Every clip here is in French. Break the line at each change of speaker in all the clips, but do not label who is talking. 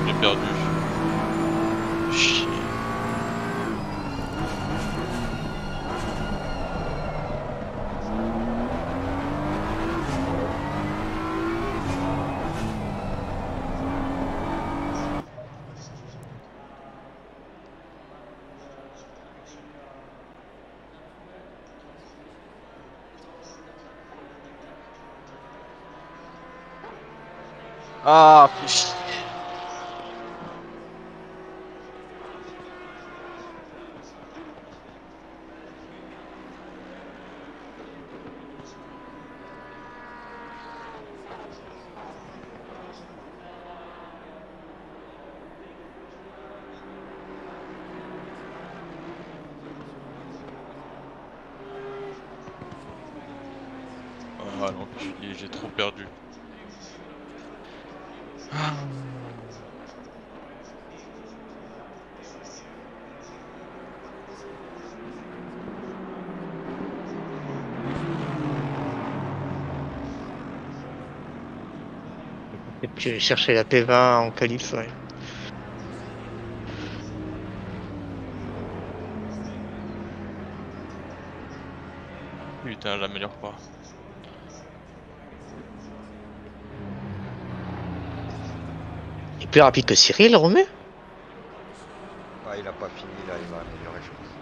J'ai perdu. Chier.
Ah, fais chier.
Ah l'enculé, j'ai trop perdu. Ah.
Et puis j'ai cherché la P20 en qualif, ouais.
Putain, j'améliore pas.
Il est plus rapide que Cyril, Romain?
Ah, il a pas fini là, il va améliorer, je pense.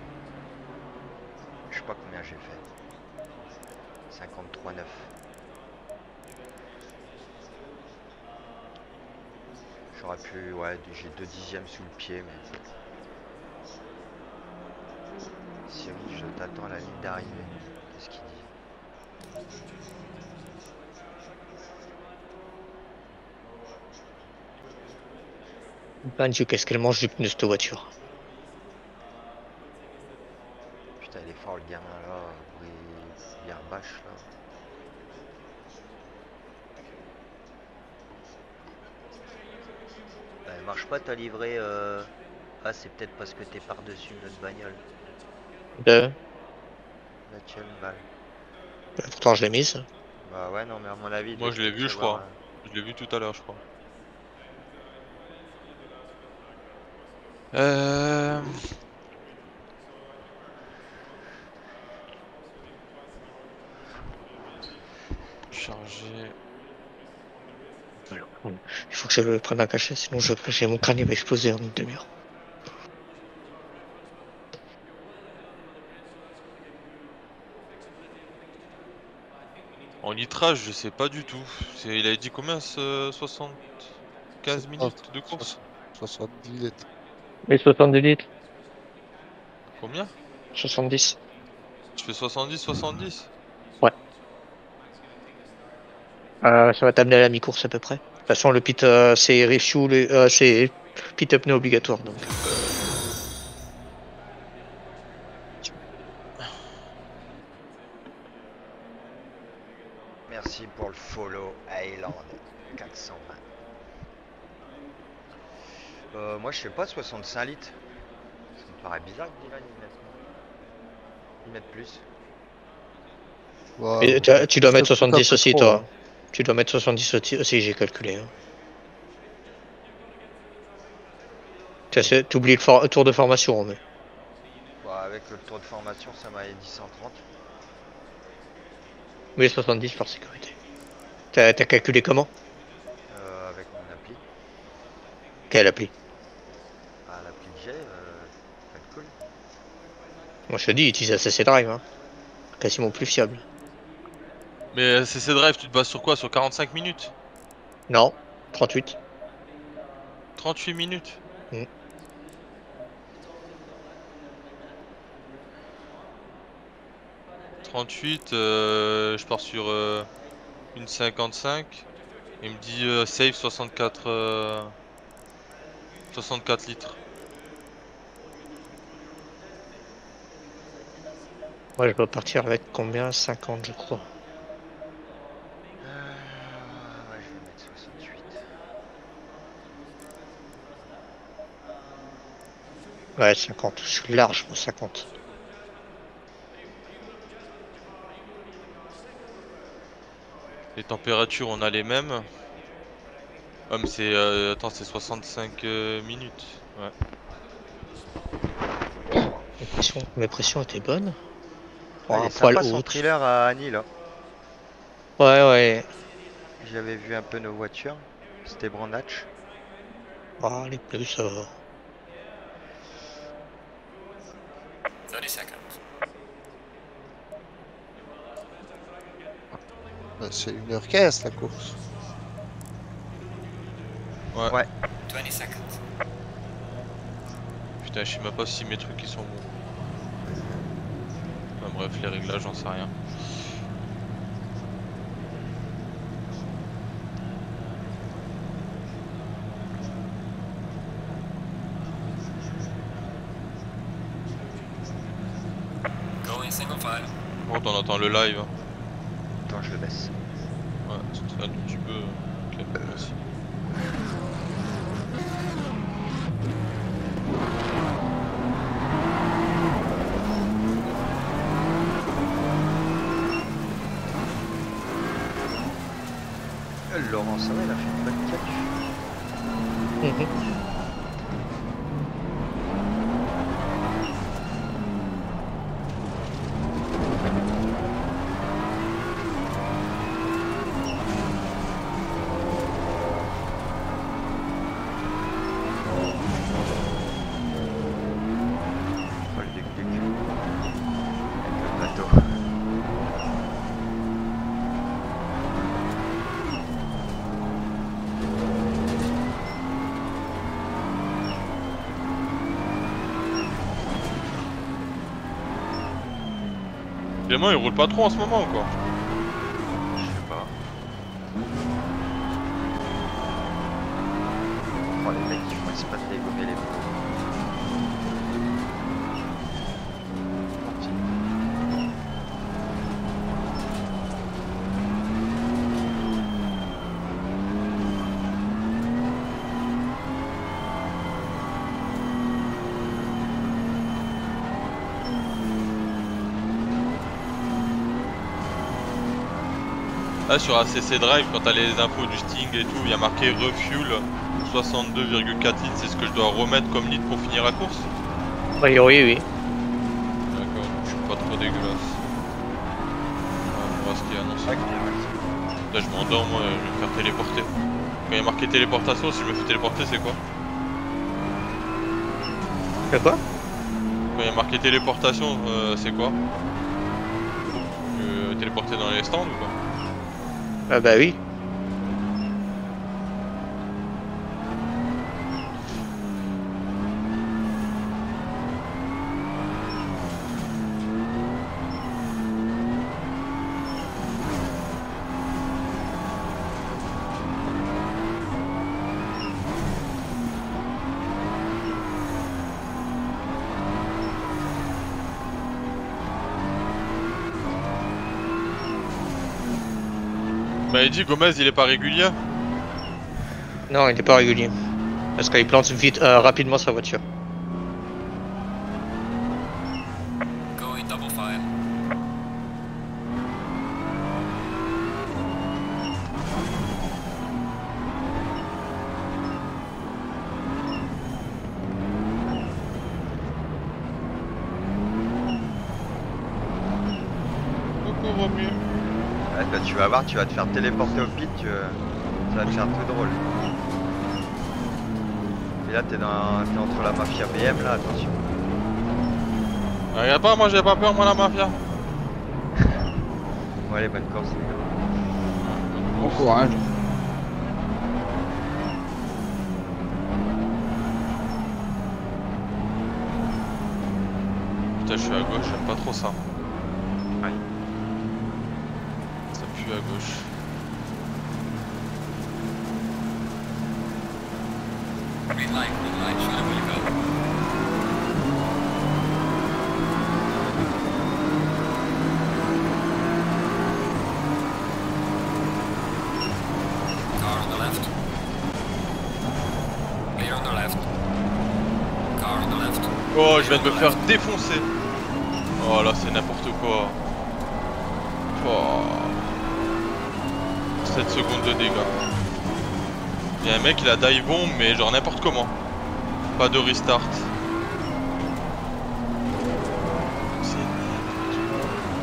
Je sais pas combien j'ai fait. 53,9. J'aurais pu, ouais, j'ai 2 dixièmes sous le pied, mais. Cyril, je t'attends à la ligne d'arrivée. Qu'est-ce qu'il dit?
Ben Dieu, qu'est-ce qu'elle mange du pneu cette voiture.
Putain, il est fort le gamin là, Bierbache là. Elle marche pas ta livrée Ah, c'est peut-être parce que t'es par-dessus notre bagnole.
De...
La tienne, mal.
Pourtant je l'ai mise.
Bah ouais, non, mais à mon avis, il devait
Moi je l'ai
peut-être
vu
y
je
avoir
crois.
un.
Je l'ai vu tout à l'heure je crois. Charger.
Il faut que je le prenne un cachet, sinon j'ai mon crâne il va exploser en une demi-heure.
En litrage, je sais pas du tout. Il avait dit combien ce 75 minutes de course?
70 litres.
Mais 70 litres.
Combien?
70.
Je fais 70-70?
Ouais. Ça va t'amener à la mi-course à peu près. De toute façon, le pit, c'est refuel, c'est pit up pneu obligatoire. Donc.
Merci pour le follow, Island 420. Moi, je sais pas, 65 litres. Ça me paraît bizarre que Dylan il mette plus.
Et
Wow.
tu dois mettre
Peut-être
70
après
aussi,
trop.
toi. Tu dois mettre 70 aussi, j'ai calculé. Hein. Tu oublies le tour de formation, mais.
Bah, avec le tour de formation, ça m'a dit 130.
Oui, 70 par sécurité. T'as calculé comment?
Avec mon appli.
Quelle appli?
Ah, l'appli que j'ai, calcul.
Moi, je te dis, utilise ACC Drive. Hein. Quasiment plus fiable.
Mais CC Drive, tu te bases sur quoi? Sur 45 minutes?
Non, 38.
38 minutes?
Mm.
38, je pars sur une 55. Il me dit save 64 litres.
Moi, je dois partir avec combien? 50, je crois.
Ouais, je vais mettre 68.
Ouais, 50. Je suis large, moi, 50.
Les températures, on a les mêmes. Ah mais c'est... attends, c'est 65 minutes. Ouais.
Mes pressions étaient bonnes.
Ah,
Bon,
il est
un poil
sympa son
haute.
thriller à Annie là.
Ouais, ouais.
J'avais vu un peu nos voitures. C'était Brandach.
Ah, les pneus, ça va.
30 seconds.
Bah, c'est 1h15 la course.
Ouais.
Ouais.
20 seconds.
Putain, je sais même pas si mes trucs ils sont bons. Enfin, bref, les réglages, j'en sais rien.
Go in single file.
Bon, on entend le live. Hein.
Attends, je le baisse.
Ouais, c'est un tout petit peu. Ok, merci.
Laurent, ça va, il a fait une bonne qualif.
Mhm.
Oh, le duc-duc. Avec le bateau.
Clément, il roule pas trop en ce moment ou quoi?
Je sais pas. Oh, les mecs, ils font exprès de dégommer les pneus. Parti.
Là sur ACC Drive, quand t'as les infos du Sting et tout, il y a marqué Refuel 62,4 litres, c'est ce que je dois remettre comme litre pour finir la course?
Oui, oui, oui.
D'accord, je suis pas trop dégueulasse. Ouais, on voit ce qui est annoncé.
Ouais, ouais.
Là je m'endors moi, je vais me faire téléporter. Quand il y a marqué téléportation, si je me fais téléporter c'est quoi?
De quoi?
Quand il y a marqué téléportation, c'est quoi? Téléporter dans les stands ou quoi?
Ah bah oui.
Bah il dit Gomez il est pas régulier.
Non, il n'est pas régulier. Parce qu'il plante vite, rapidement sa voiture.
Go in double file.
Beaucoup vaut mieux.
Ouais, bah, tu vas voir, tu vas te faire téléporter au pit, ça va te faire tout drôle. Et là, t'es entre la mafia BM, là, attention.
Ah, regarde pas, moi j'ai pas peur, moi la mafia.
Bon, allez, bonne course, les gars.
Bon courage.
Putain, je suis à gauche, j'aime pas trop ça.
Ouais.
Ça pue à gauche.
Green light, show them where you go. Car on the left. Clear on the left. Car on the left.
Oh, je viens de me faire défoncer. Oh là, c'est n'importe quoi. Oh. 7 secondes de dégâts. Y'a un mec il a dive bomb mais genre n'importe comment. Pas de restart. C'est n'importe quoi.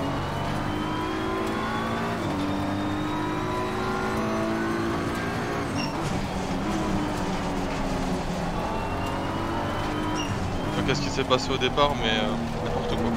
Je sais pas qu'est-ce qui s'est passé au départ mais n'importe quoi.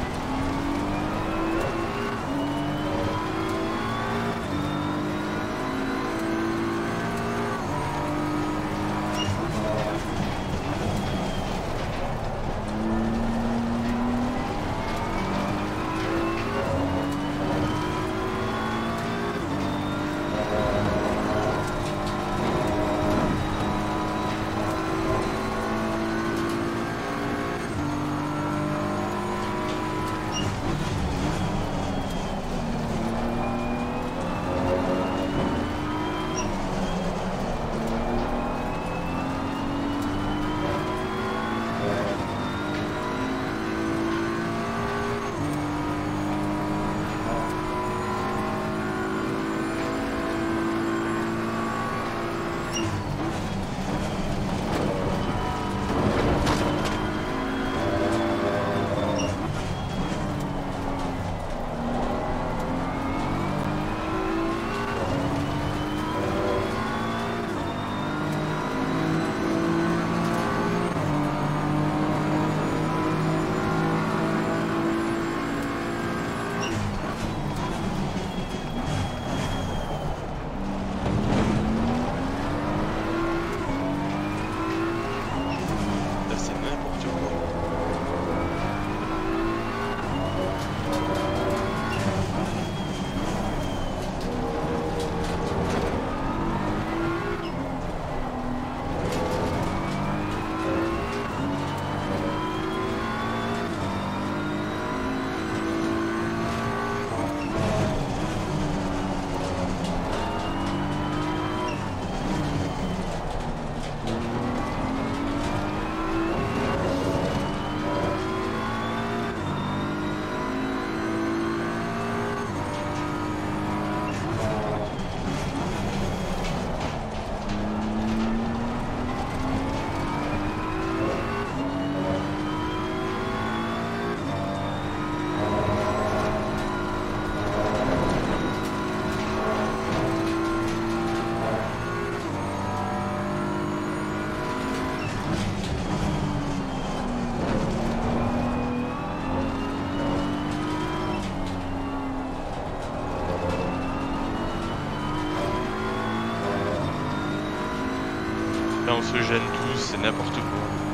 Là on se gêne tous, c'est n'importe quoi.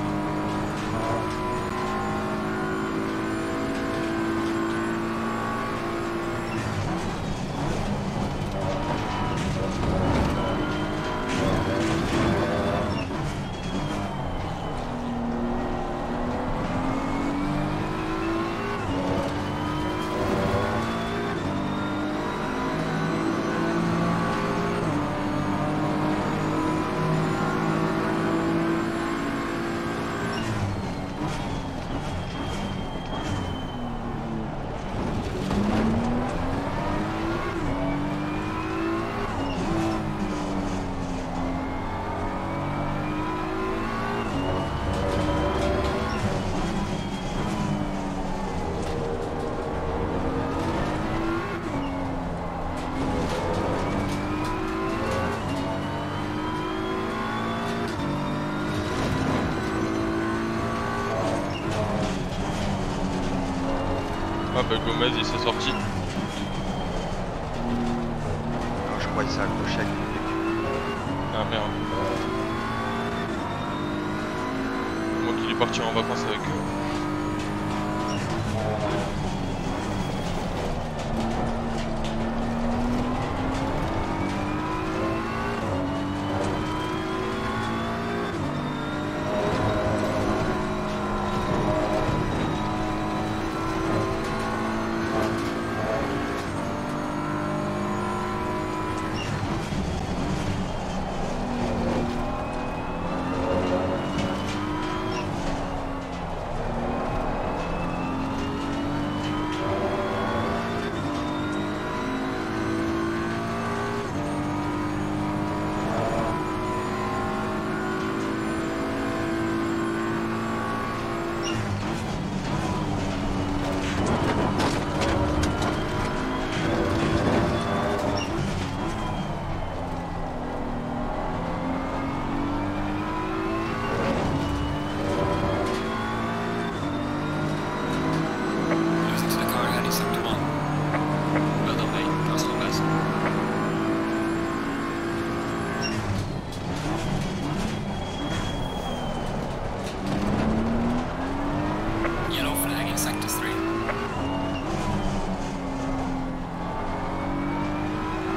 Ah bah Gomez il s'est sorti.
Non, je crois que ça accroché avec une équipe.
Ah merde. Moi qu'il est parti en vacances avec eux.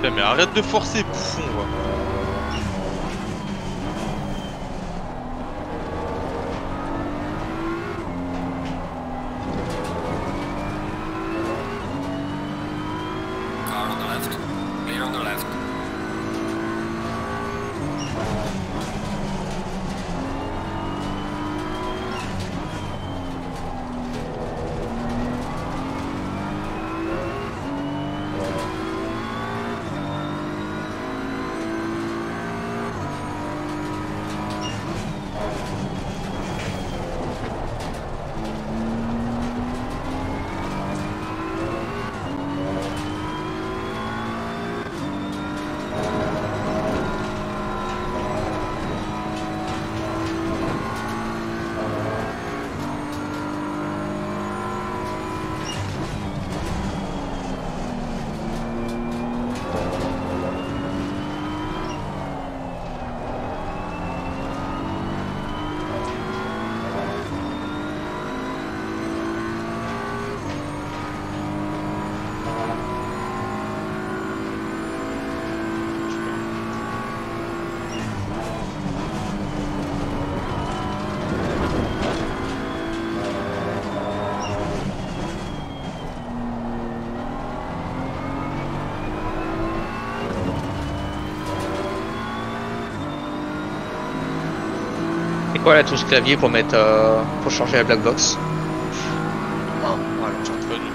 Putain, mais arrête de forcer, bouffon, va.
Car on the left. Clear on the left.
C'est quoi la touche clavier pour mettre pour changer la black box?
Voilà.
Pas du tout.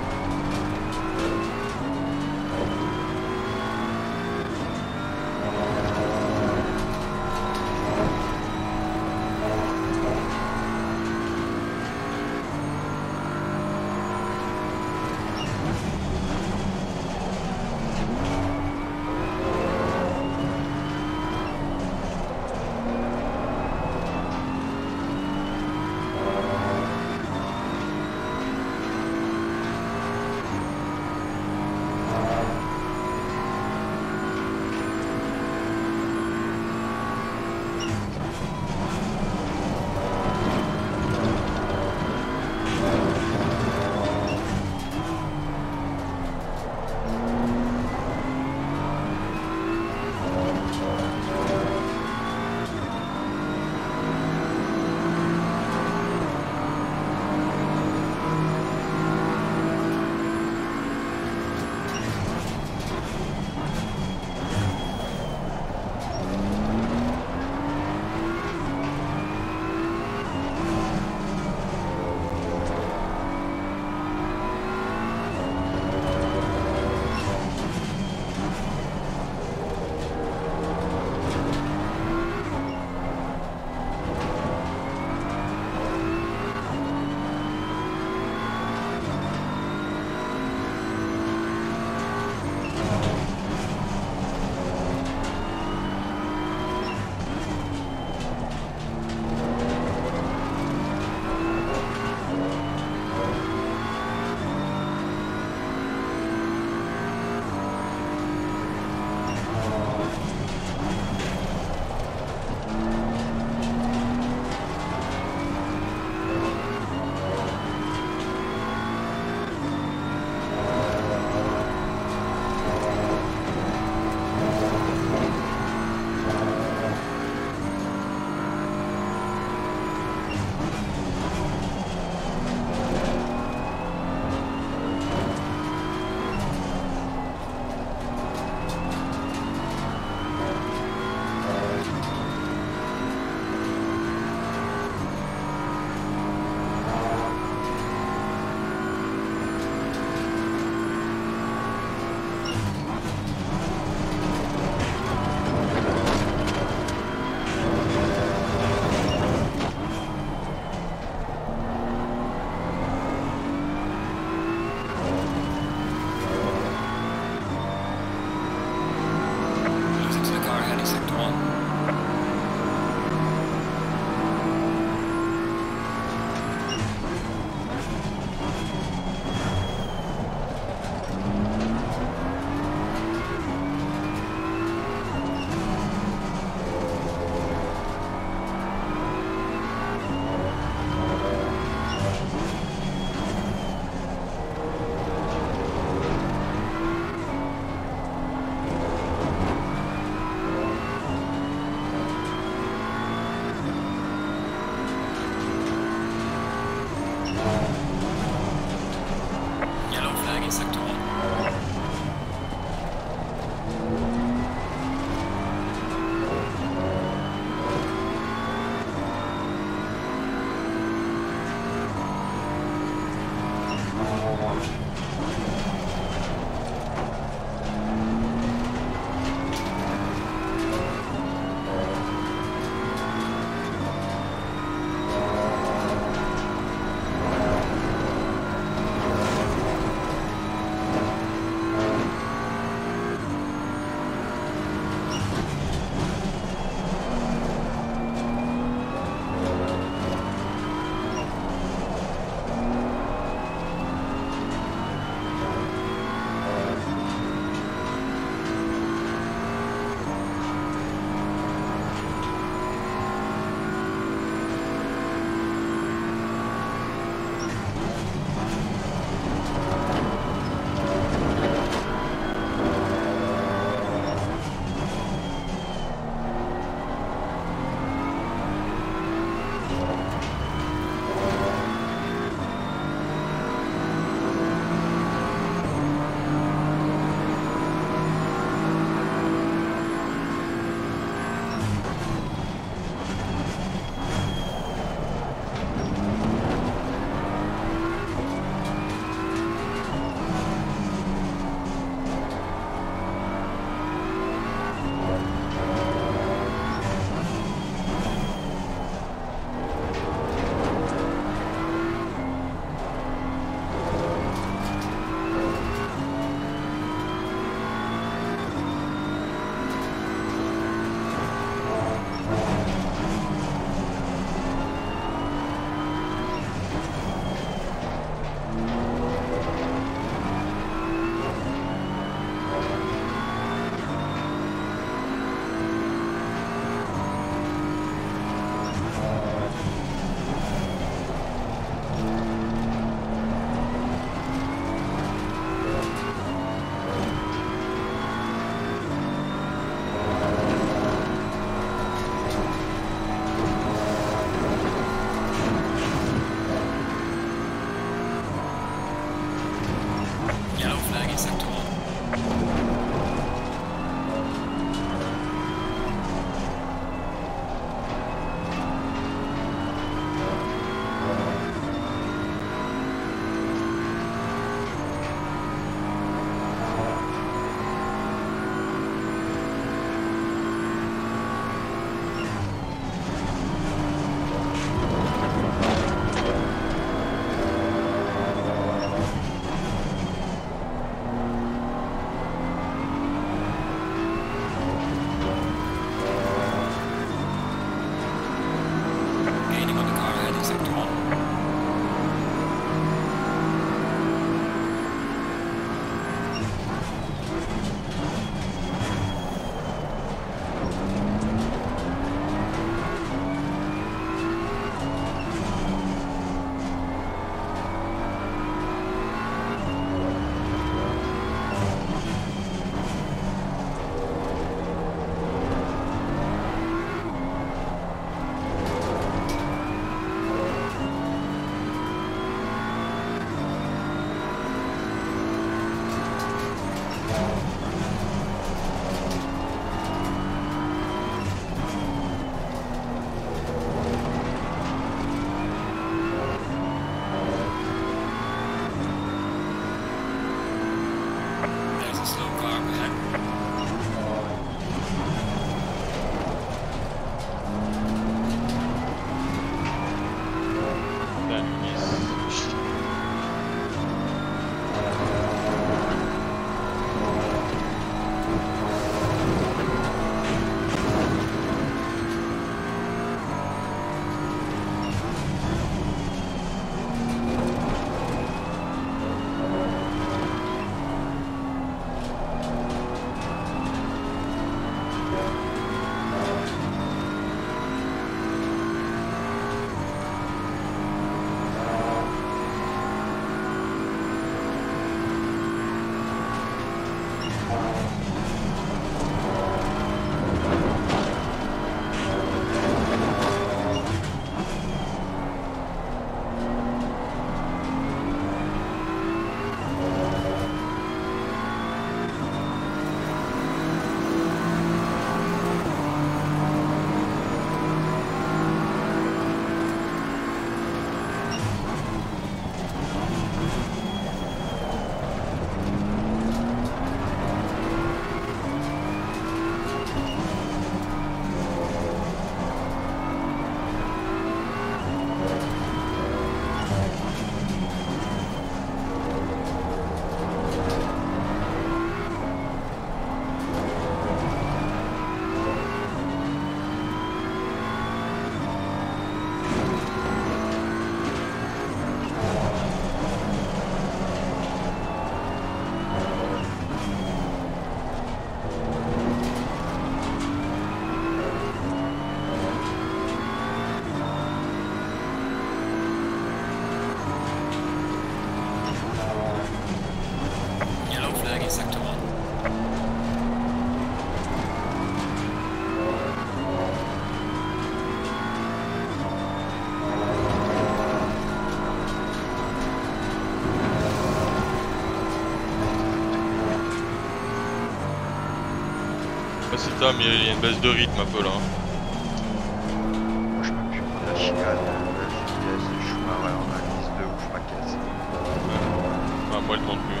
sais si t'as, mais il y a une baisse de rythme un peu là.
Moi je peux plus prendre la chicane, la vitesse, les Schumacher en indice 2 ou fracasse.
Ah, moi elle tente plus.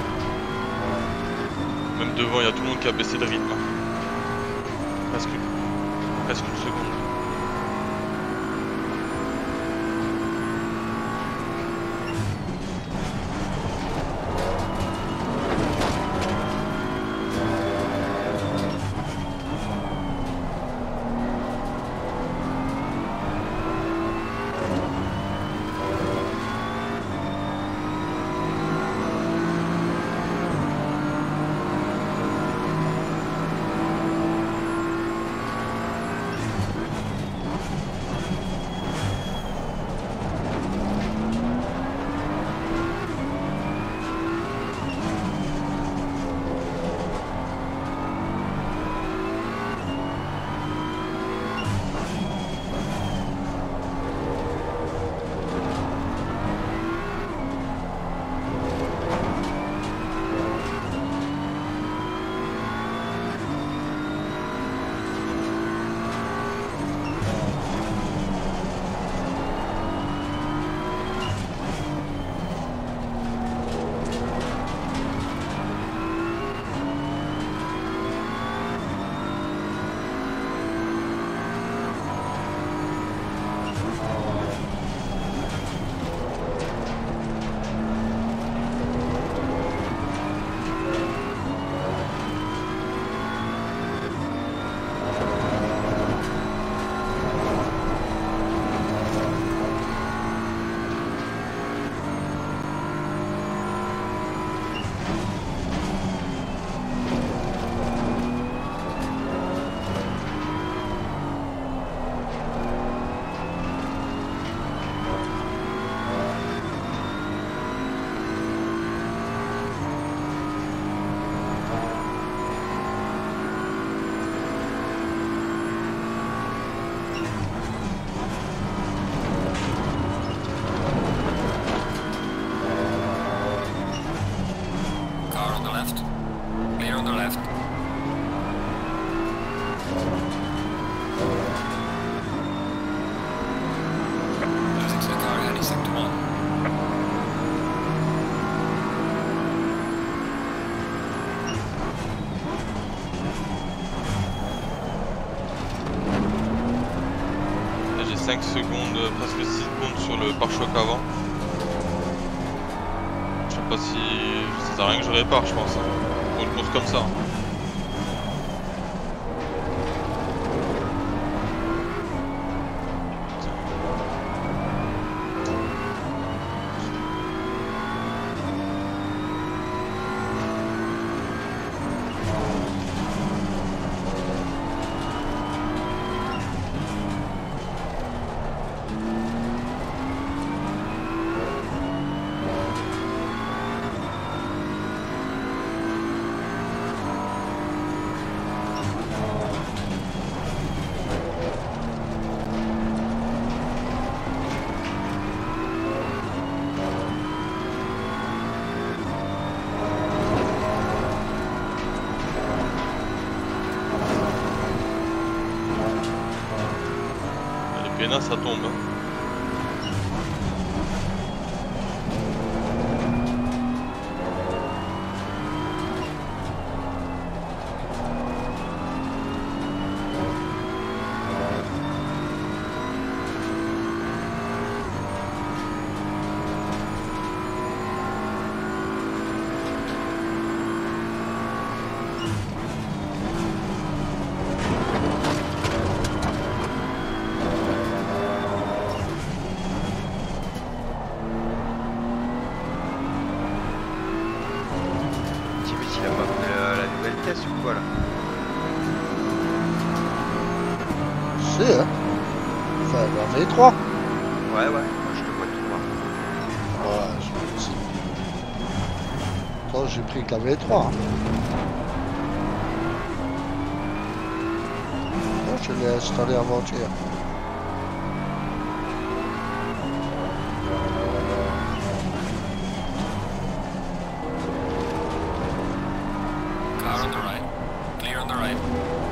Même devant, il y a tout le monde qui a baissé de rythme. Presque une seconde. J'ai 5 secondes, presque 6 secondes sur le pare-choc avant. Je sais pas si... ça sert à rien que je répare, je pense, hein, pour une course comme ça. Là, ça tombe.
Ou quoi là?
C'est hein. Enfin, dans les trois.
Ouais, moi je te vois tout voir.
Ouais, je me aussi. Attends, j'ai pris que la V3. Hein. Non, je l'ai installé avant-hier.
Car on the right. Clear on the right.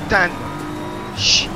putain de... Chic.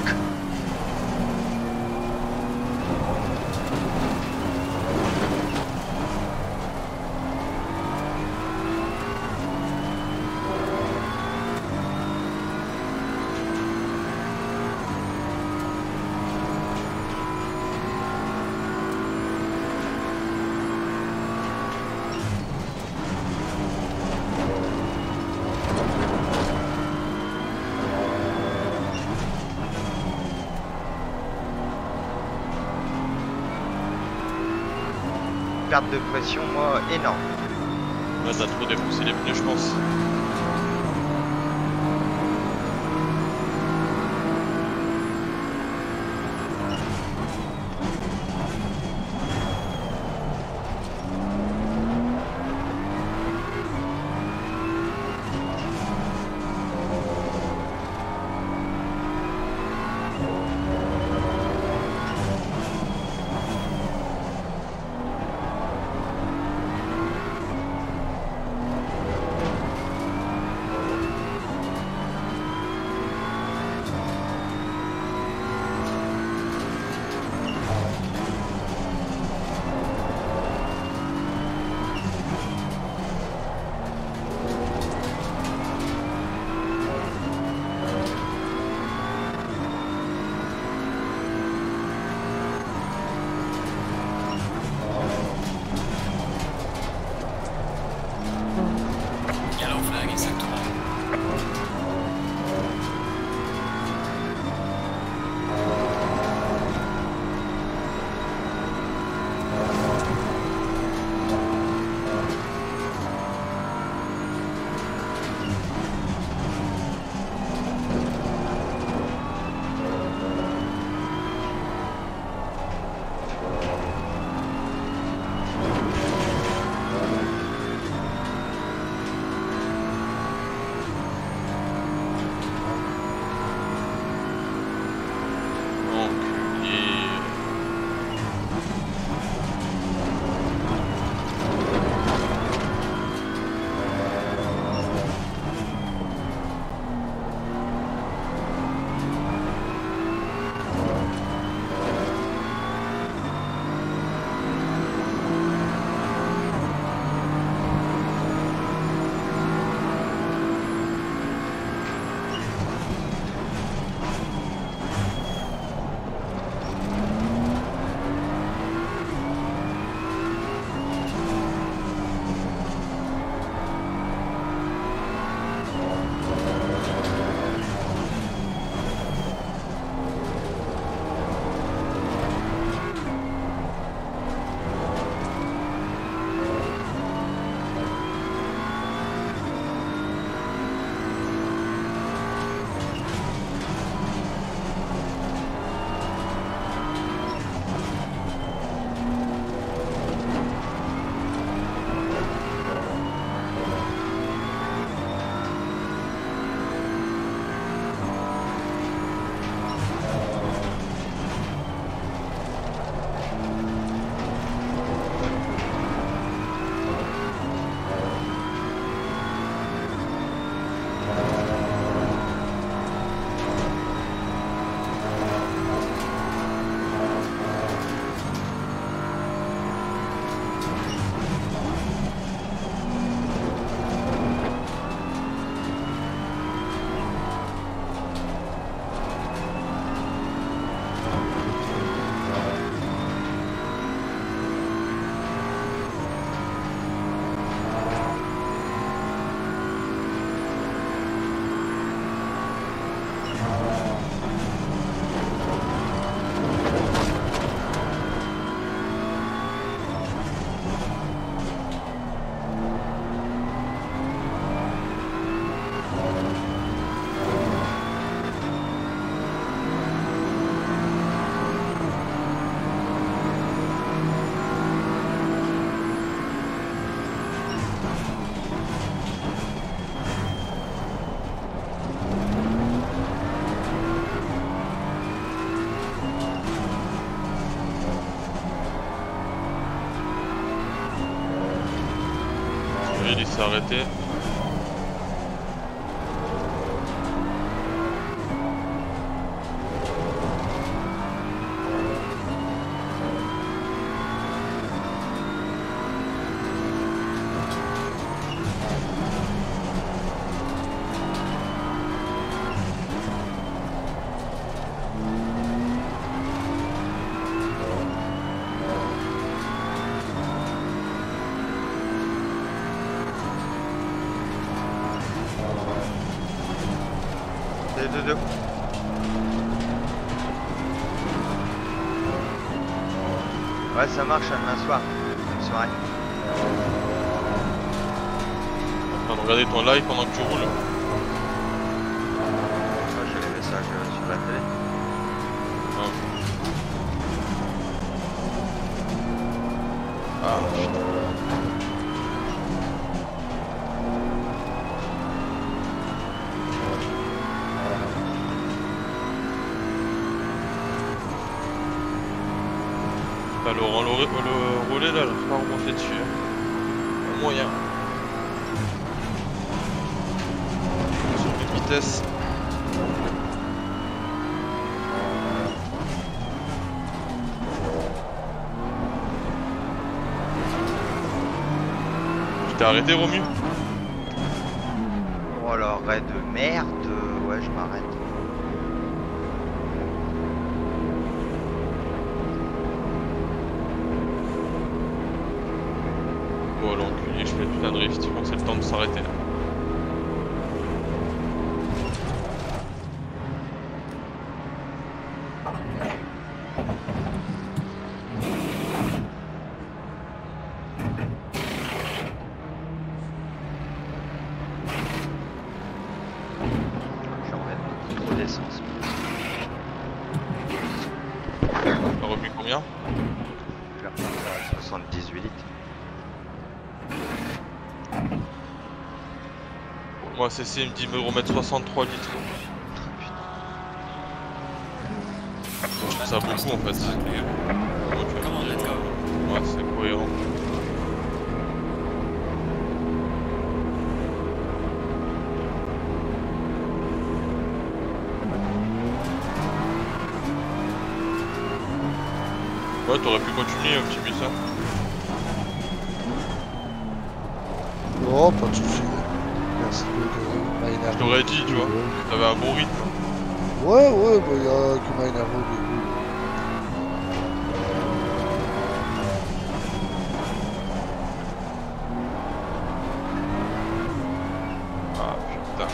Perte de pression, moi, énorme.
Ouais, t'as trop dépoussé les pneus, je pense.
Yellow flag in sector 1.
Il s'est arrêté.
Ouais, ça marche demain soir. Bonne soirée.
En train de regarder ton live pendant que tu roules.
Ouais, j'ai les messages sur la télé.
Ah putain. Bah, Laurent le roulé là, j'arrive pas à remonter dessus. Hein. Moyen. Sur une vitesse. Tu t'es arrêté, Romu?
Oh alors, raid de merde. Ouais, je m'arrête.
Oh l'enculé, je fais tout un drift, je pense que c'est le temps de s'arrêter là.
J'en mets beaucoup trop d'essence.
T'as remis combien?
Je vais reprendre à 78 litres.
Moi CC il me dit me remettre 63 litres. Je trouve ça beaucoup en fait. Donc,
Come on, let's go.
ouais, c'est cohérent. Ouais, t'aurais pu continuer un petit peu ça.
Non, pas de soucis. Merci de m'énerver.
Je t'aurais dit, tu vois, t'avais un bon rythme.
Ouais, ouais, bah y'a que m'a énervé au début.
Ah putain.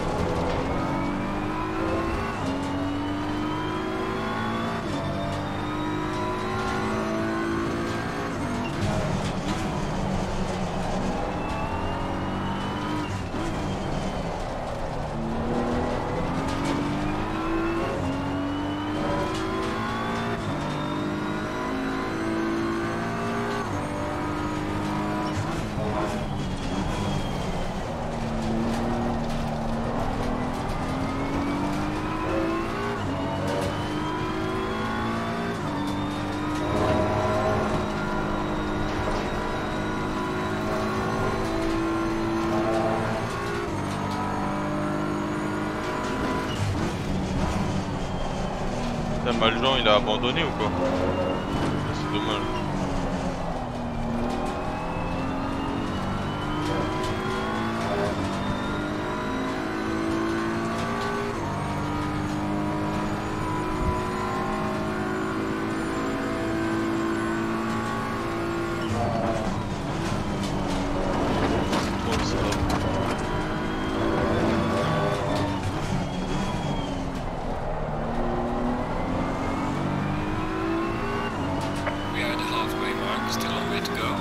Putain, Maljean il a abandonné ou quoi? C'est dommage. Bon, ça va.
We are at the halfway mark, still a long way to go.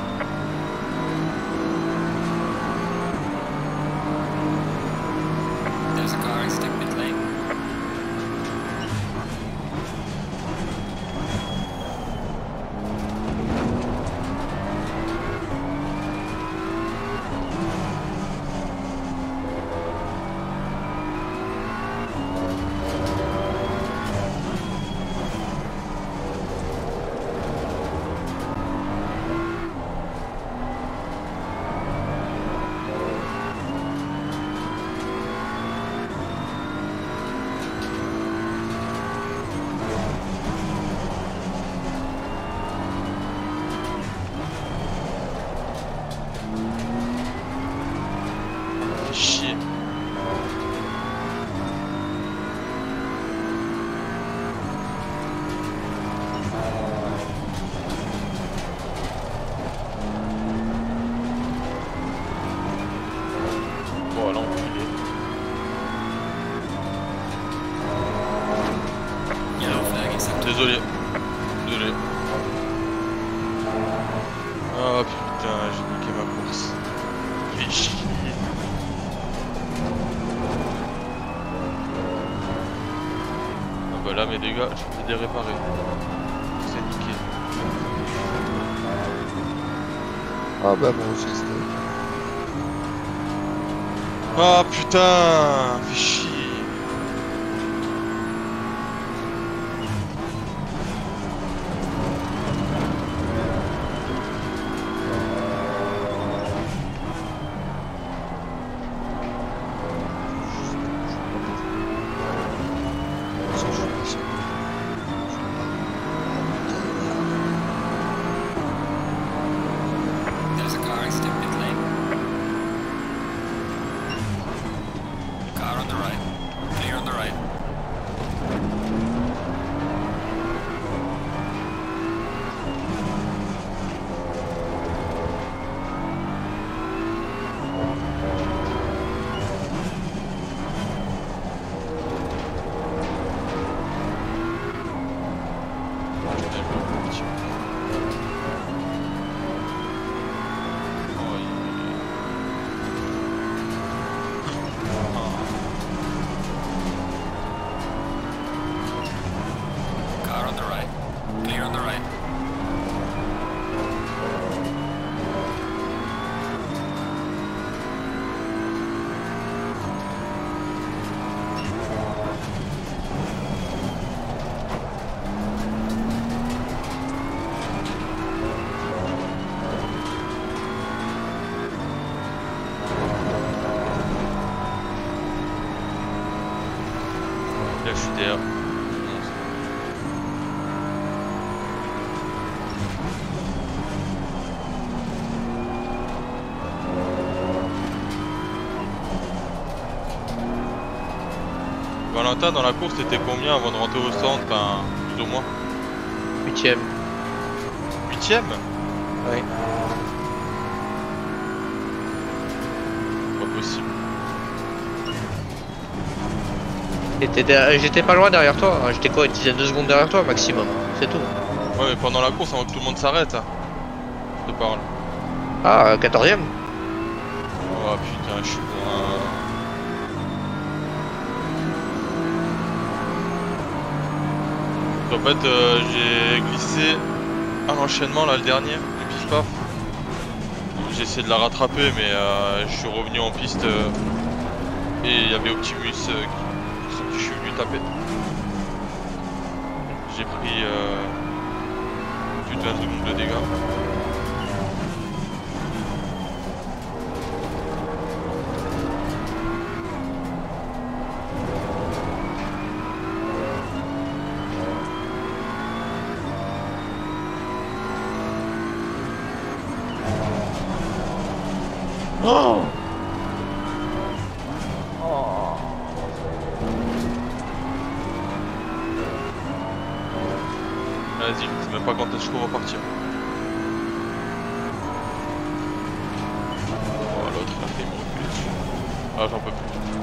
There's a car in stick mid lane.
Fais chier. Bon, là, enculé.
Yellow flag accepted.
Désolé. Désolé. Oh putain, j'ai niqué ma course. Fais chier. Ah bah là mes dégâts, je peux les réparer. C'est niqué.
Ah bah bon, c'est ça.
Oh putain, fais chier.
There's a car in step pit lane. Car on the right. Clear on the right. Car on the right. Clear on the right.
Là je suis derrière. Valentin, dans la course, t'étais combien avant de rentrer au centre? Enfin, plus ou moins.
8ème.
8ème?
Oui.
Pas possible.
J'étais pas loin derrière toi, hein. J'étais quoi, une dizaine de secondes derrière toi maximum, c'est tout.
Ouais, mais pendant la course, avant que tout le monde s'arrête, hein. Je te parle.
Ah, 14ème.
Oh putain, je suis loin. En fait, j'ai glissé à l'enchaînement là, le dernier, le pif paf. J'ai essayé de la rattraper, mais je suis revenu en piste et il y avait Optimus je suis venu taper. J'ai pris plus de 20 secondes de dégâts.
Oh,
Vas-y, je sais même pas quand est-ce que je peux repartir. Oh, l'autre il a fait me reculer dessus. Ah, j'en peux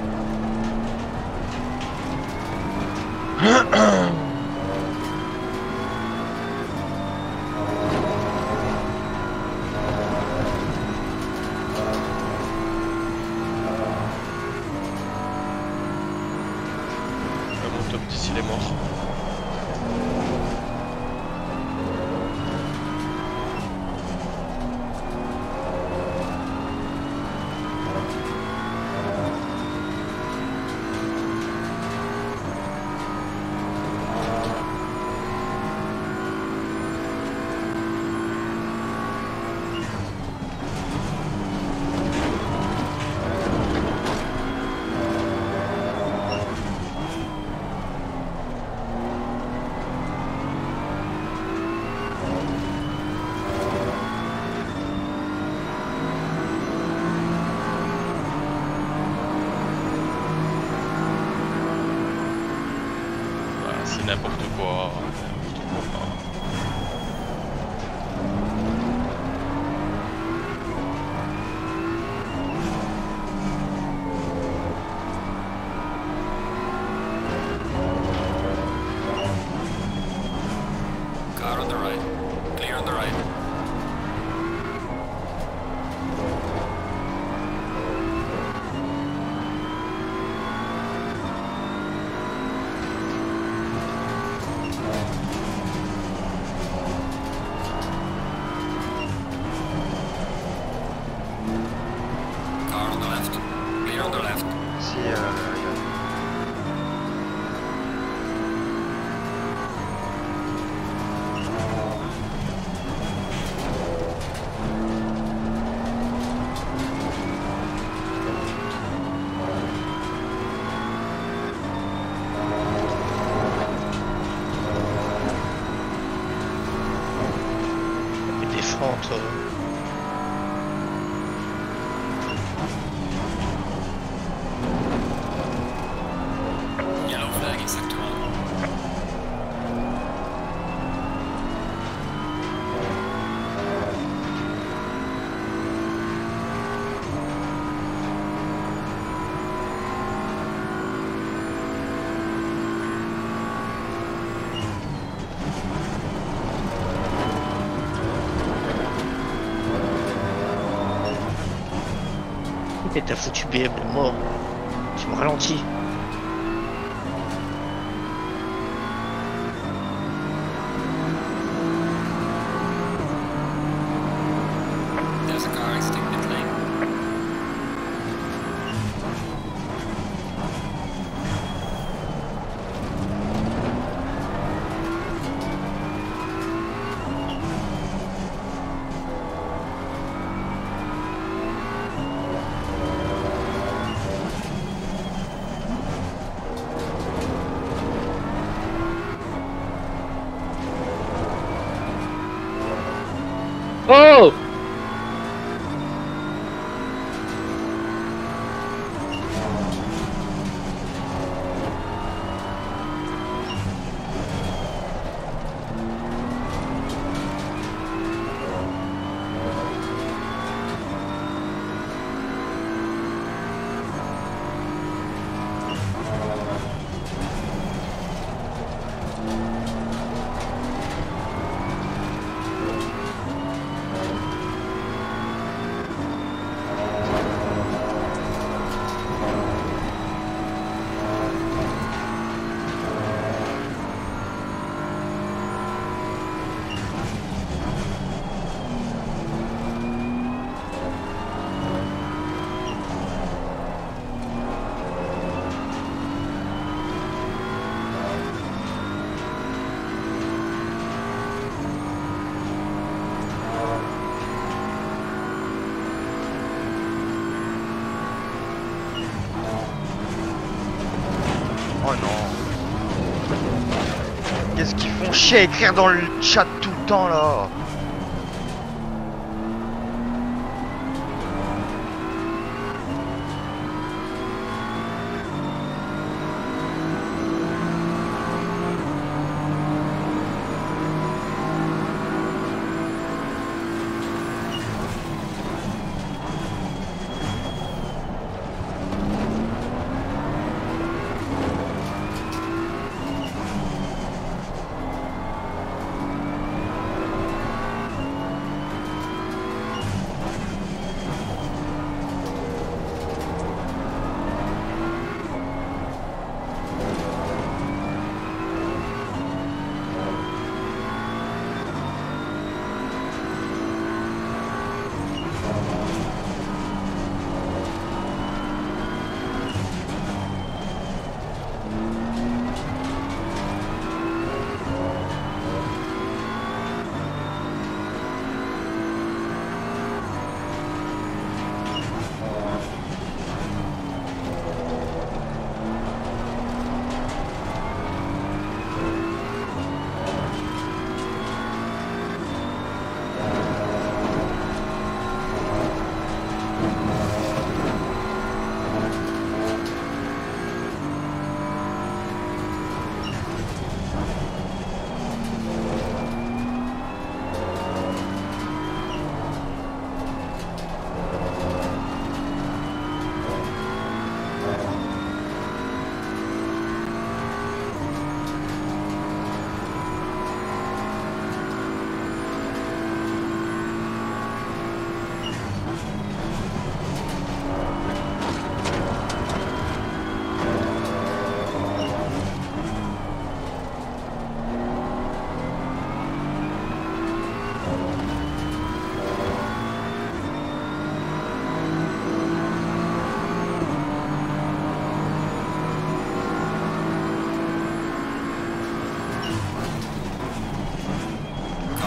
plus. Mon top 10 il est mort. N'importe quoi.
Car on the right. Clear on the right.
Des fentes.
Yellow flag in sector 1.
Et t'as foutu BM de mort. Tu me ralentis.
There's a car exiting pit lane.
Oh!
Oh non. Qu'est-ce qu'ils font chier à écrire dans le chat tout le temps là?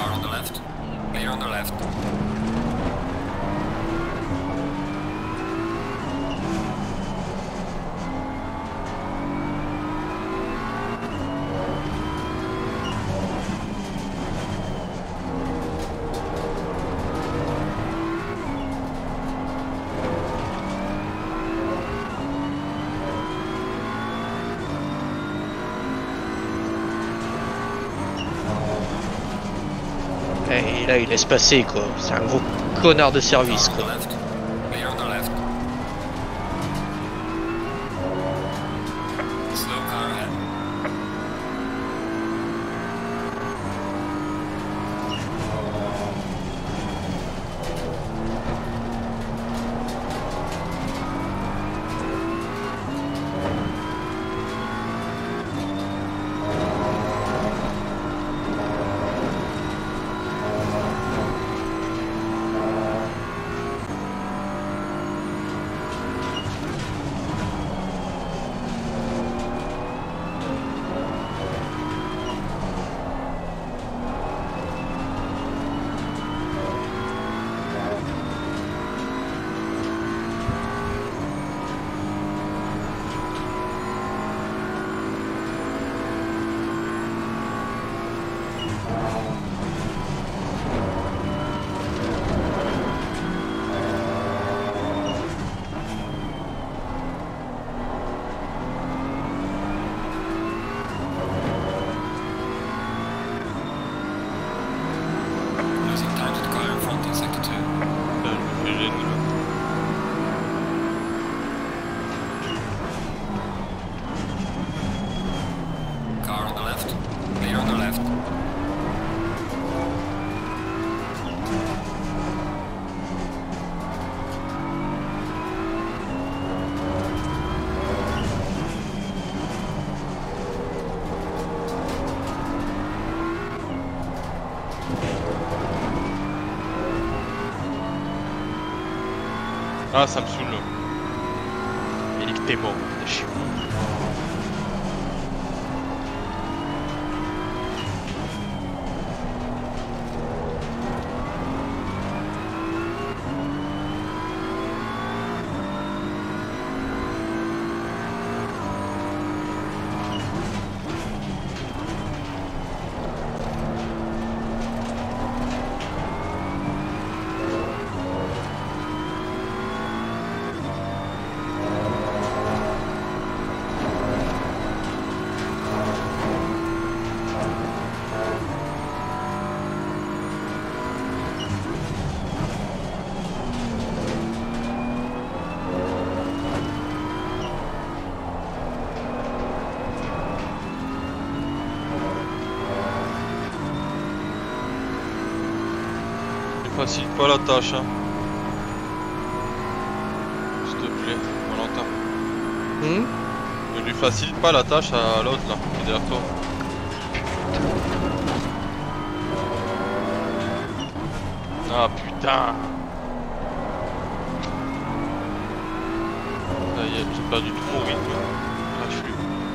Car on the left. Clear on the left.
Et là, il laisse passer, quoi. C'est un gros connard de service,
Car on the
quoi.
left. Clear on the left. Slow car ahead. Losing time to the car in front in sector 2.
Putain, je me fais gêner, là.
Car on the left. Clear on the left.
Ah, ça me saoule. Yannick, t'es mort. Je suis mort. Facilite pas la tâche, hein. S'il te plaît, Valentin. Ne lui facilite pas la tâche à l'autre là, qui est derrière toi. Ah putain. Ça y est, j'ai perdu tout mon rythme. Lâche-lui.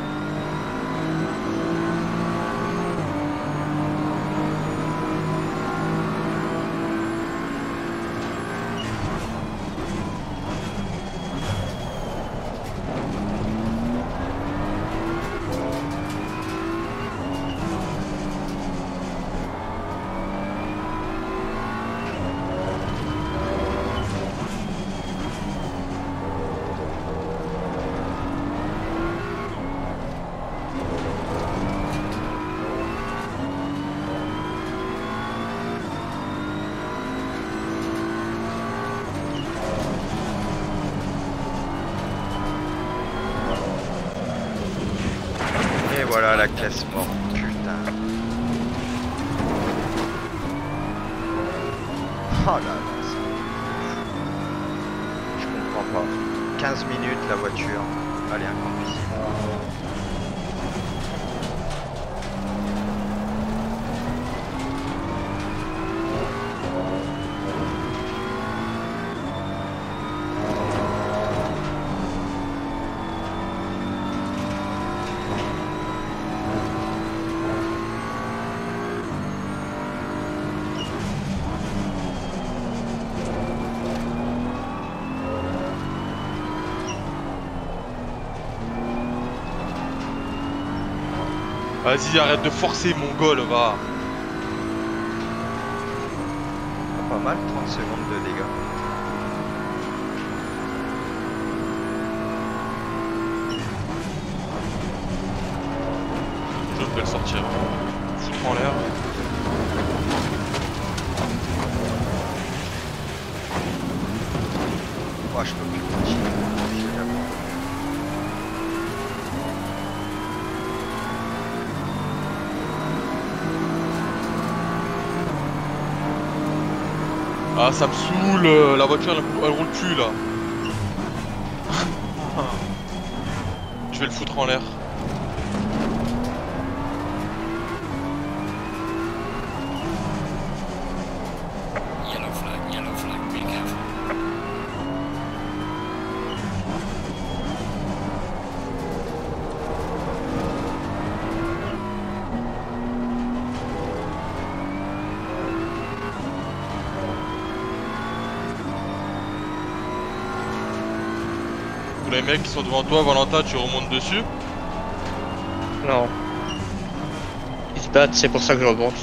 Et voilà la caisse morte, putain. Oh là là, je comprends pas. 15 minutes la voiture. Allez, incompressible.
Vas-y, arrête de forcer, mon goal, va.
Pas mal, 30 secondes de dégâts.
Je peux le sortir. Foutre en l'air.
Moi, je peux plus continuer. J'ai la bombe.
Ah, ça me saoule, la voiture elle roule plus là. Je vais le foutre en l'air.
Yellow flag, be careful.
Tous les mecs qui sont devant toi, Valentin, tu remontes dessus.
Non. Ils se battent, c'est pour ça que je remonte.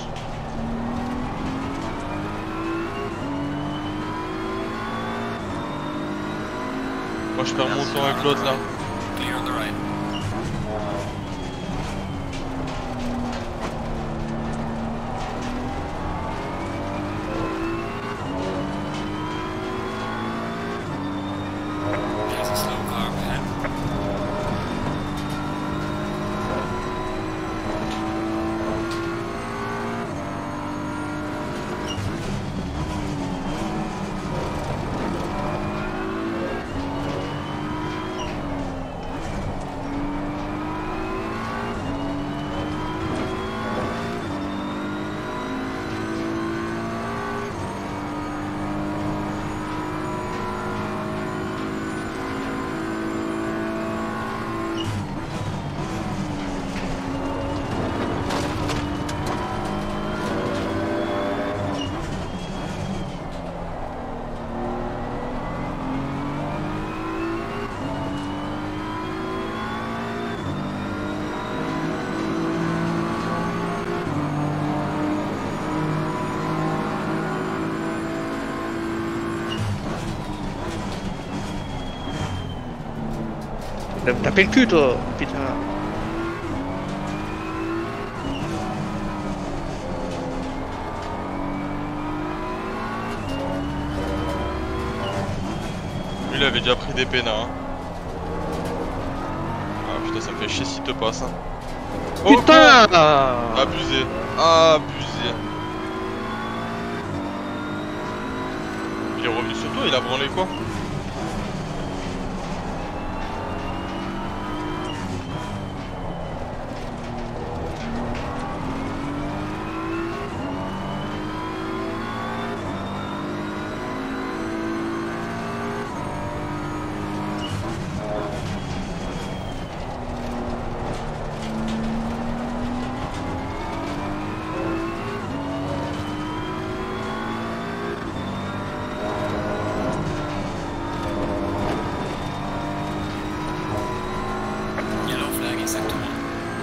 Moi je perds mon temps avec l'autre là.
Clear on the right. There's a slow car ahead.
Va me taper le cul, toi, putain.
Lui il avait déjà pris des pénats. Hein. Ah putain, ça me fait chier s'il te passe. Hein. Oh,
Putain
con. Abusé. Abusé. Il est revenu sur toi, il a branlé quoi?
Yellow flag in sector 1.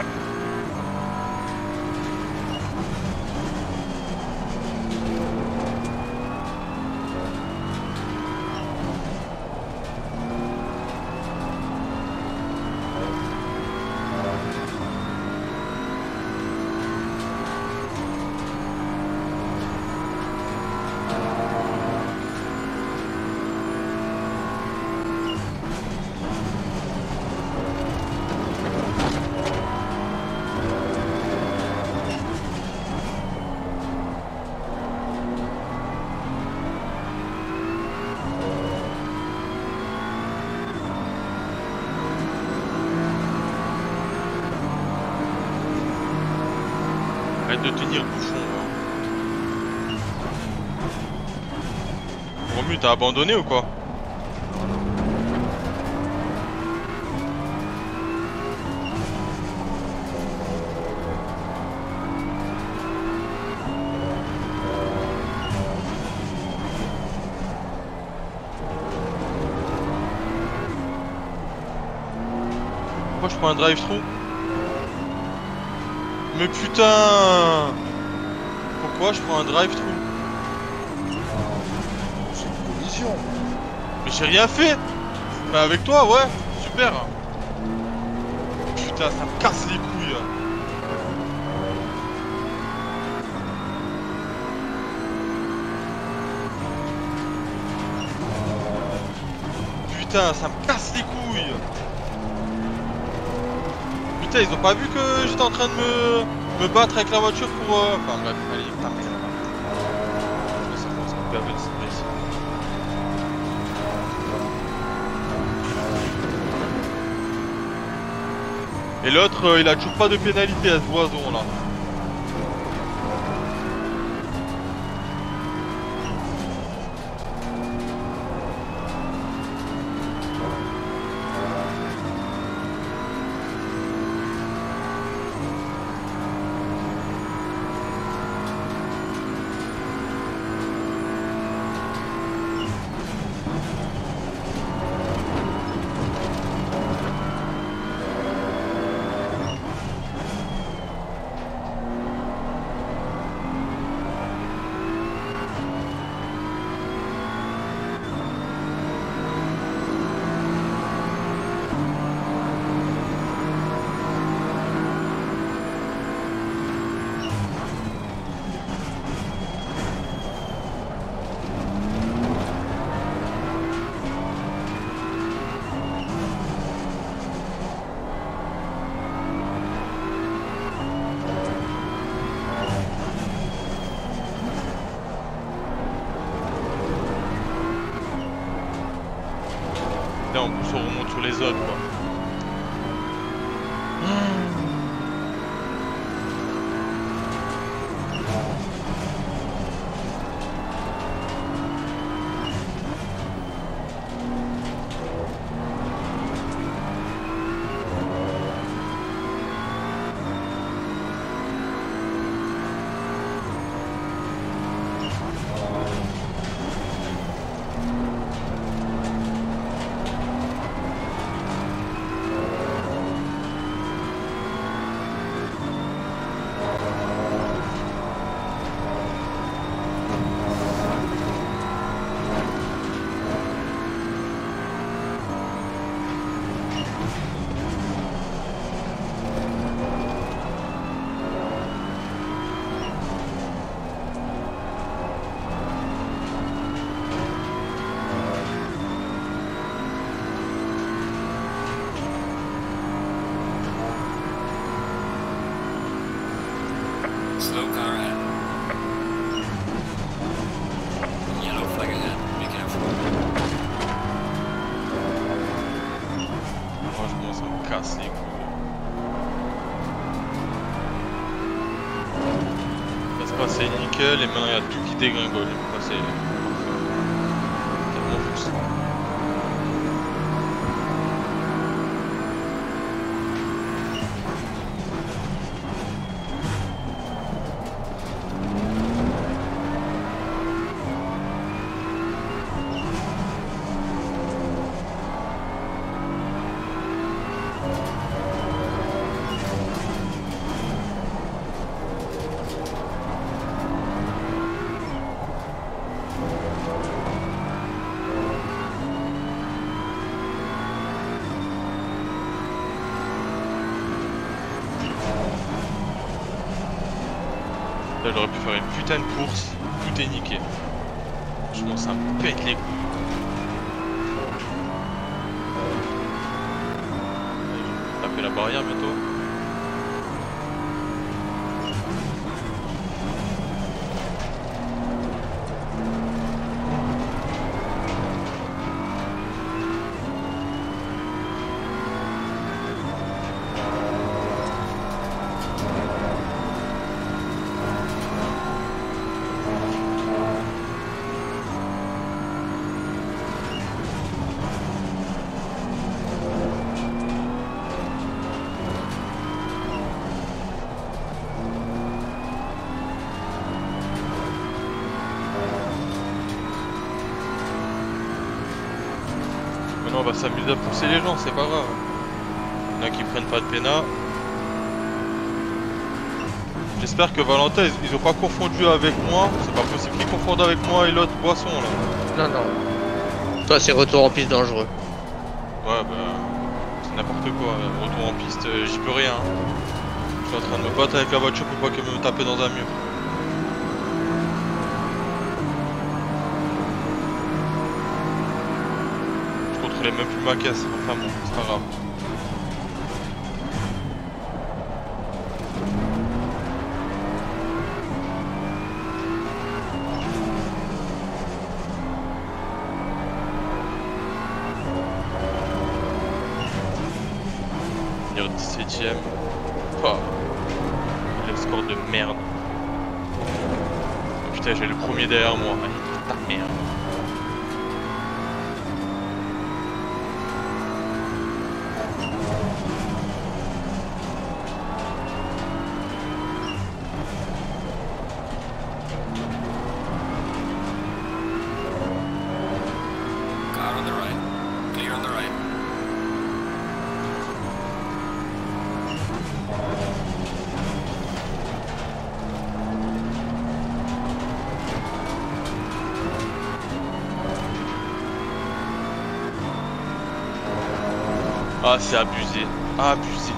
Arrête de tenir, bouffon. Romu, t'as abandonné ou quoi? Moi je prends un drive-through. Mais putain! Pourquoi je prends un drive-thru?
C'est une collision.
Mais j'ai rien fait! Bah avec toi, ouais, super! Putain, ça me casse les couilles! Putain, ça me casse les couilles! Putain, ils ont pas vu que j'étais en train de me battre avec la voiture pour... Enfin bref, allez, putain, mais ça commence à me gaver de cette ici. Et l'autre, il a toujours pas de pénalité à ce boison là. Là on remonte sur les autres quoi.
Slow car ahead. Yellow flag ahead. Be careful.
Franchement ça me casse les couilles. Ça se passait nickel et maintenant il y a tout qui dégringole. C'est tellement frustrant. Là j'aurais pu faire une putain de course, tout est niqué. Franchement ça me pète les couilles. Je vais taper la barrière bientôt. Maintenant on va s'amuser à pousser les gens, c'est pas grave. Il y en a qui prennent pas de pénat. J'espère que Valentin, ils ont pas confondu avec moi. C'est pas possible qu'ils confondent avec moi et l'autre boisson là.
Non, non. Toi, c'est retour en piste dangereux.
Ouais, bah. C'est n'importe quoi. Retour en piste, j'y peux rien. Je suis en train de me battre avec la voiture pour pas qu'elle me tape dans un mur. Je contrôlais même plus ma caisse. Enfin bon, c'est pas grave. Finir 17ème. Oh. Le score de merde. Oh, putain, j'ai le premier derrière moi. Ah, merde.
Car on the right. Clear on the right.
Ah, c'est abusé. Abusé.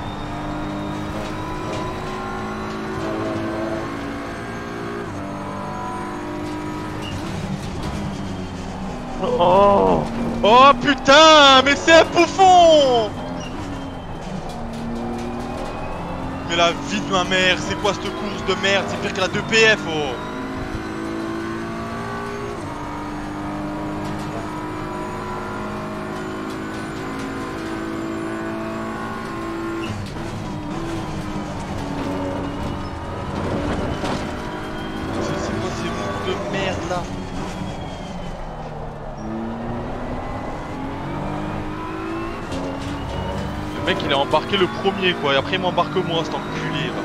Oh, oh putain, mais c'est un bouffon. Mais la vie de ma mère, c'est quoi cette course de merde? C'est pire que la 2PF, oh. C'est quoi ces bouffes de merde là? Le mec il a embarqué le premier quoi, et après il m'embarque moi, cet enculé là.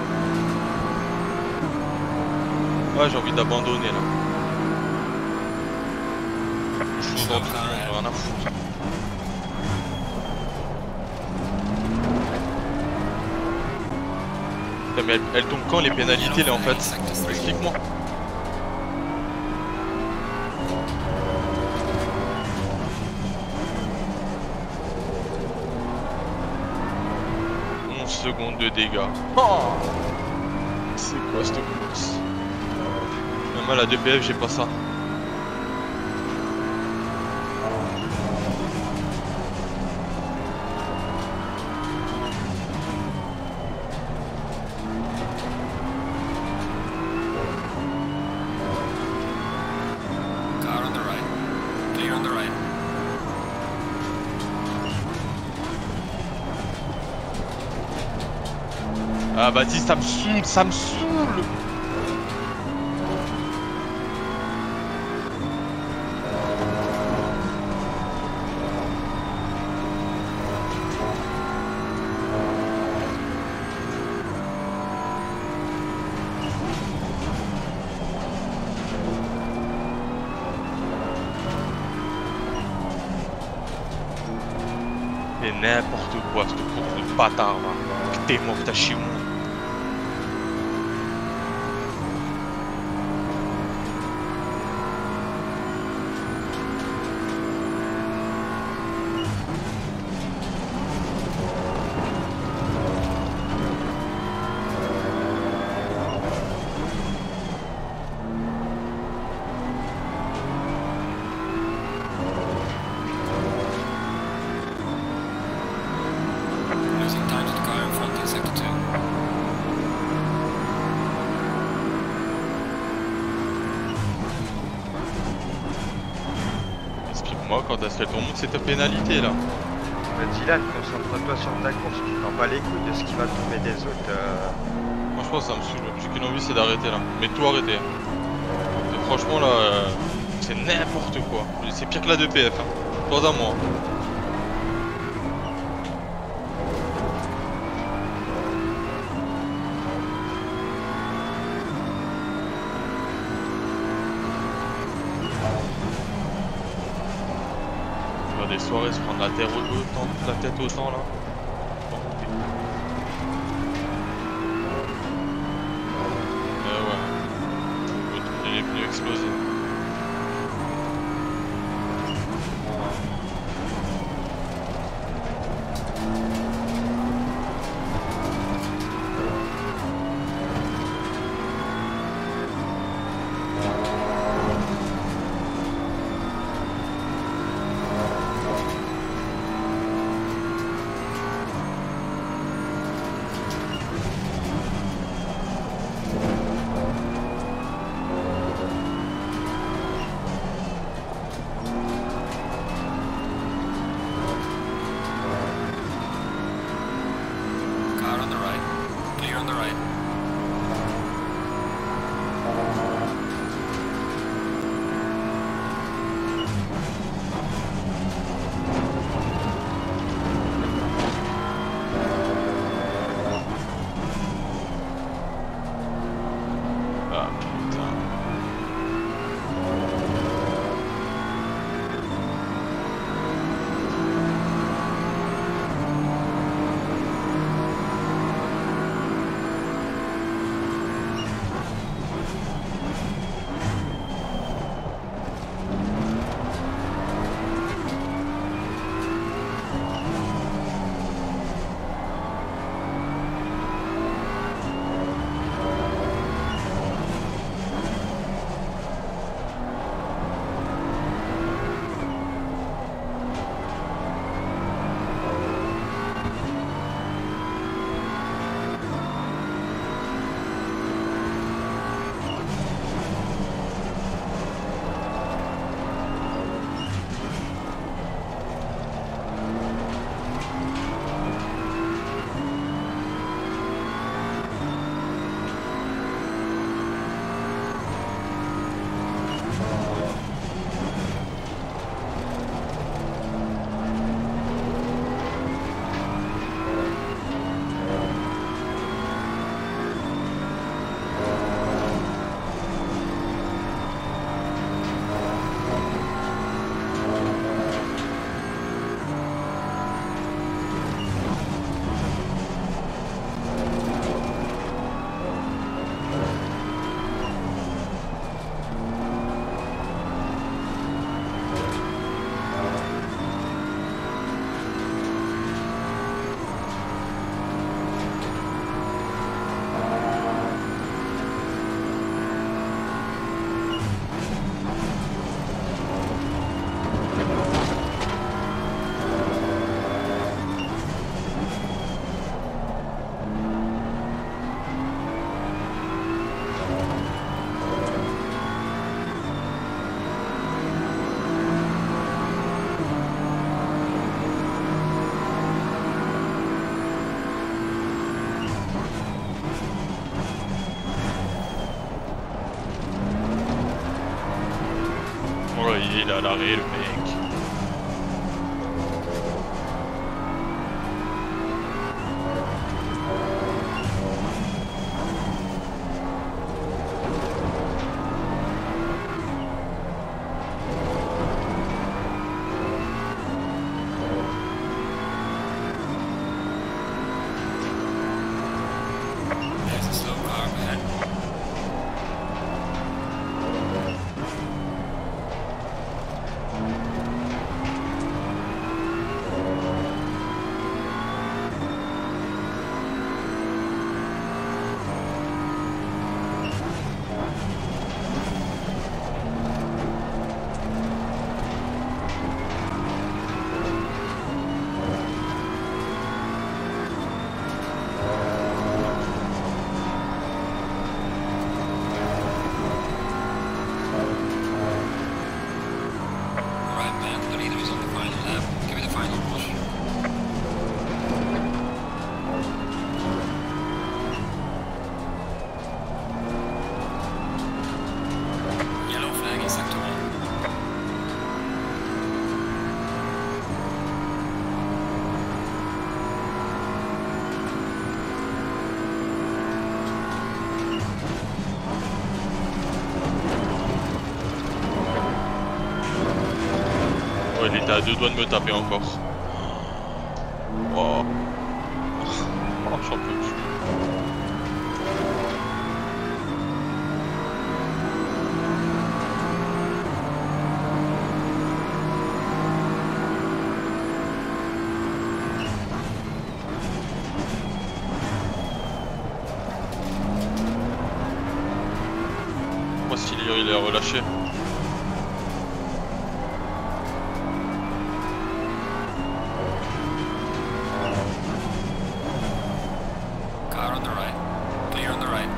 Ouais, j'ai envie d'abandonner là. Je suis dans tout le monde, j'ai rien à foutre. Putain, mais elles tombent quand les pénalités là en fait? Explique-moi. Secondes de dégâts. Oh, c'est quoi cette course? Même à la 2PF j'ai pas ça.
Car on the right. Clear on the right.
Ah Baptiste, ça me saoule, ça me saoule. C'est n'importe quoi cette course de bâtard là. Que t'es mort, t'as chez moi.
Losing time to the car in front in sector 2.
Explique-moi quand est-ce qu'elle tombe cette pénalité là.
Dylan, concentre-toi sur ta course, tu t'en bats les couilles de ce qui va tomber des autres.
Moi je pense que ça me saoule, j'ai qu'une envie c'est d'arrêter là. Mais tout arrêter. Et franchement là, c'est n'importe quoi. C'est pire que la 2PF, hein. Toi à moi. Des soirées se prendre la tête autant là. les pneus explosés.
Car on the right. Clear on the right.
Ah putain. Oh là, il est à l'arrêt le mec.
There's a slow car ahead. Alright man, the leader is on the final lap. Give it a final push. Yellow flag in sector 1.
Ouais, il était à 2 doigts de me taper encore. Wow. Oh, j'en peux plus. a relâché.
Car on the right. Clear on the right.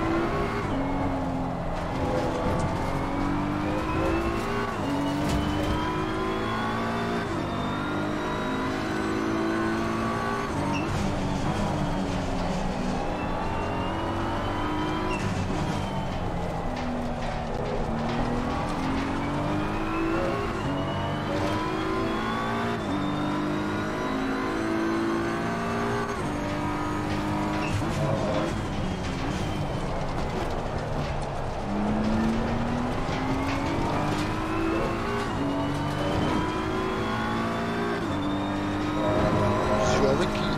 Je suis avec qui?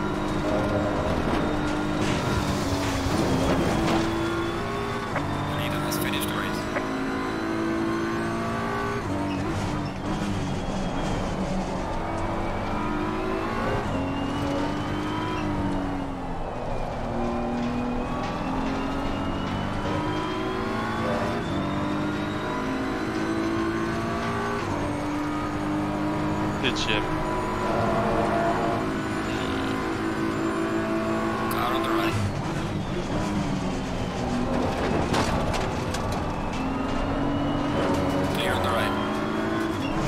The leader has finished the race.
Septième.
Car on the right. Clear on the right.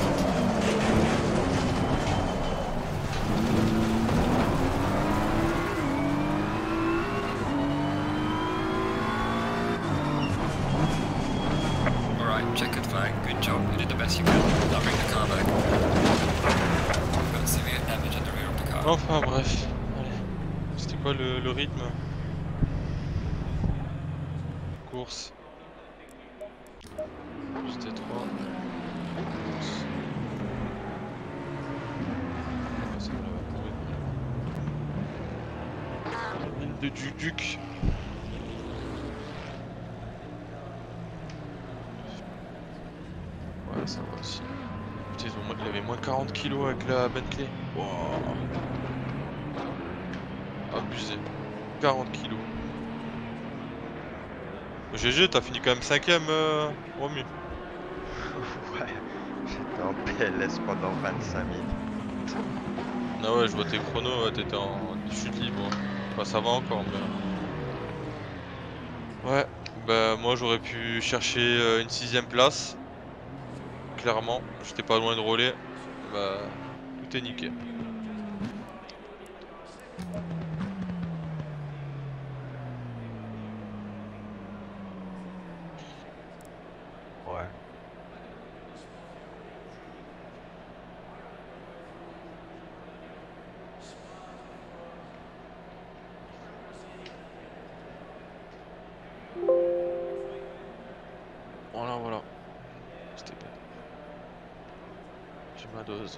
Alright, checkered flag. Good job. You did the best you could. Now bring the car back. You've got severe damage on the rear of the car.
Enfin bref. Allez. C'était quoi le rythme? Course. C'était 3. Ville de Duduc. Ouais, ça va aussi. Putain, il avait moins 40 kilos avec la Bentley. Wow. Abusé. 40 kilos. GG, t'as fini quand même 5ème, Romu.
Ouais, j'étais en PLS pendant 25 minutes.
Ah ouais, je vois tes chronos, ouais, t'étais en chute libre. Bah ça va encore, mais... Ouais, bah moi j'aurais pu chercher une 6ème place. Clairement, j'étais pas loin de rouler. Bah, tout est niqué.
Ouais.
Voilà, voilà. C'était bien. J'ai ma dose.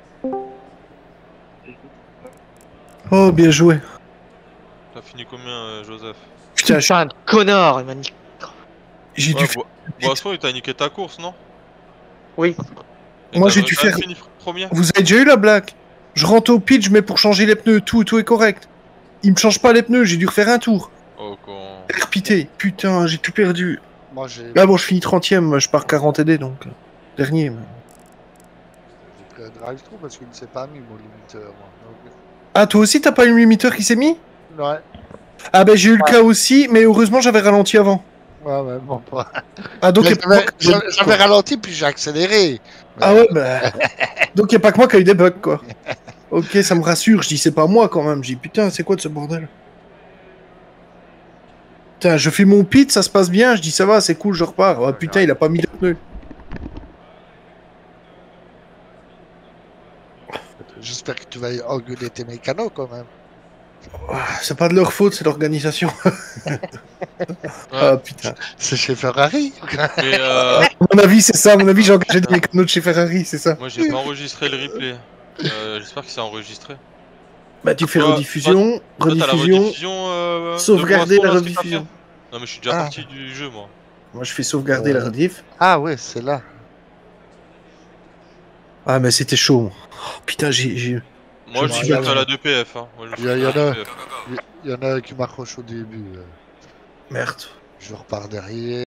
Oh, bien joué.
T'as fini combien, Joseph?
Putain,
Putain de connard, il m'a niqué.
j'ai dû
Ouais,
faire...
Boisson, il t'a niqué ta course, non?
Oui.
Et
Moi,
t'as
j'ai dû
quand même
faire-
fini premier.
Vous avez déjà eu la blague? Je rentre au pitch, mais pour changer les pneus, tout est correct. Il me change pas les pneus, j'ai dû refaire un tour.
Oh, con.
Pité, putain, j'ai tout perdu.
Moi j'ai
Là, bon, je finis 30ème, je pars 40 TD, donc... Dernier, mais...
pris un drive-through parce qu'il ne s'est pas mis mon limiteur. Moi.
Ah, toi aussi, t'as pas eu le limiteur qui s'est mis?
Donc, ouais,
Ah ben, j'ai eu le cas aussi, mais heureusement, j'avais ralenti avant.
ouais, bon, pas.
Ah, donc...
Mais
y a pas que moi qui-
j'avais ralenti puis j'ai accéléré.
Ah ouais, bah... donc, y a pas que moi qui a eu des bugs, quoi. Ok, ça me rassure, je dis, c'est pas moi, quand même. Je dis, putain, c'est quoi de ce bordel? Putain, je fais mon pit, ça se passe bien, je dis, ça va, c'est cool, je repars. Ah, putain, il a pas mis de pneus.
J'espère que tu vas engueuler tes mécanos quand même.
Ah, c'est pas de leur faute, c'est l'organisation. Ah, putain.
C'est chez Ferrari.
Mais
À mon avis, c'est ça. À mon avis, j'ai engagé des mécanos de chez Ferrari, c'est ça.
moi j'ai pas enregistré le replay. J'espère que c'est enregistré.
Bah, tu fais
Toi,
rediffusion,
Toi, t'as la
rediffusion.
rediffusion. de
sauvegarder
Boisson,
la
là, ce que t'as
rediffusion.
fait. Non, mais je suis déjà
Ah.
parti du jeu, moi.
Moi, je fais sauvegarder la rediff.
Ah ouais, c'est là.
Ah, mais c'était chaud. Moi. Oh, putain, j'ai.
Moi,
Je
je
me
suis
suis
à la 2PF. Hein. Moi, je
Il y
fais
en
la
a.
2PF.
Il y en a un qui m'accroche au début.
Merde.
Je repars derrière.